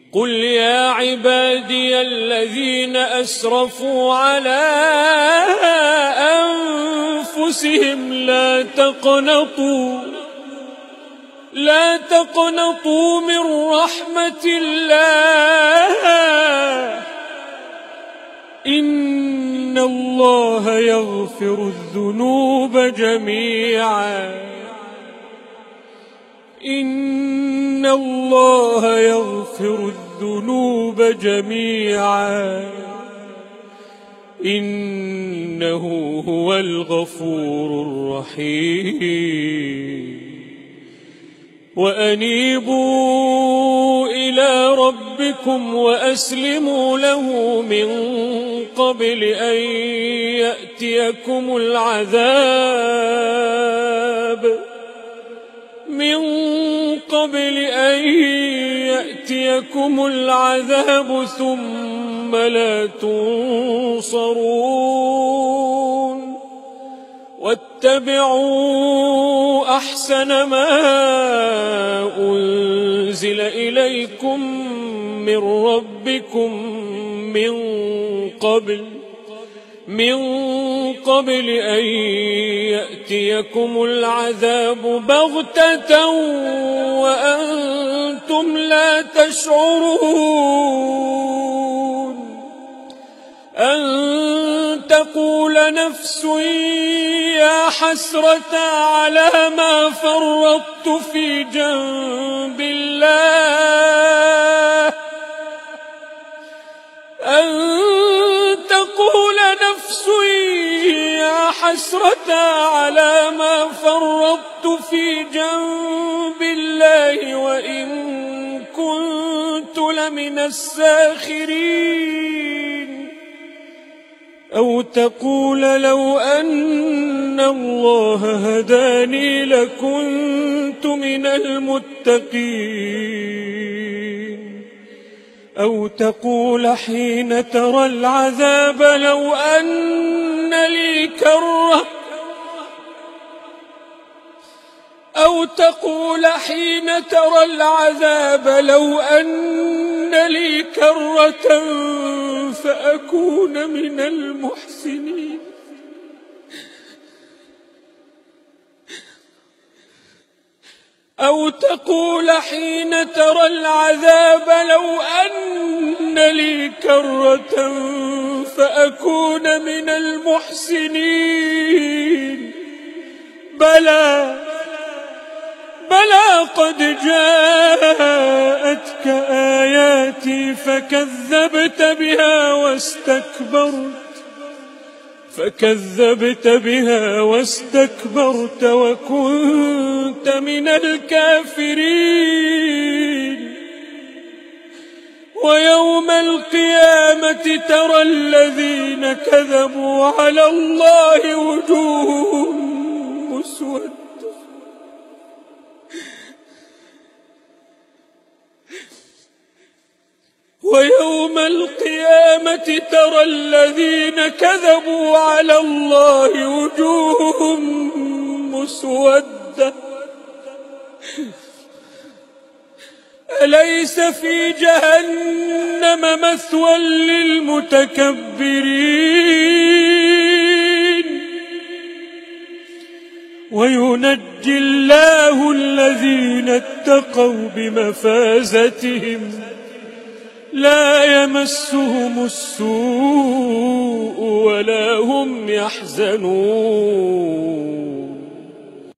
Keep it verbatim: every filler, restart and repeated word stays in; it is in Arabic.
قل يا عبادي الذين أسرفوا على أنفسهم لا تقنطوا لا تقنطوا من رحمة الله إن الله يغفر الذنوب جميعا إن الله يغفر الذنوب جميعا إنه هو الغفور الرحيم وأنيبوا إلى ربكم وأسلموا له من قبل أن يأتيكم العذاب من قبل أن يأتيكم العذاب ثم لا تنصرون واتبعوا أحسن ما أنزل إليكم من ربكم من قبل من قبل أن يأتيكم العذاب بغتة وأنتم لا تشعرون أن تقول نفس يا حسرة على ما فرطت في جنب الله أن تقول نفس يا حسرة على ما فرطت في جنب الله وإن كنت لمن الساخرين أو تقول لو أن الله هداني لكنت من المتقين أو تقول حين ترى العذاب لو أن لي كرة أو تقول حين ترى العذاب لو أن لي كرة فأكون من المحسنين أو تقول حين ترى العذاب لو أن لي كرة فأكون من المحسنين بلى بلى قد جاءتك آياتي فكذبت بها واستكبرت فكذبت بها واستكبرت وكنت من الكافرين ويوم القيامة ترى الذين كذبوا على الله وجوههم مسودة ويوم القيامة ترى الذين كذبوا على الله وجوههم مسودة أليس في جهنم مثوى للمتكبرين وينجي الله الذين اتقوا بمفازتهم لا يمسهم السوء ولا هم يحزنون.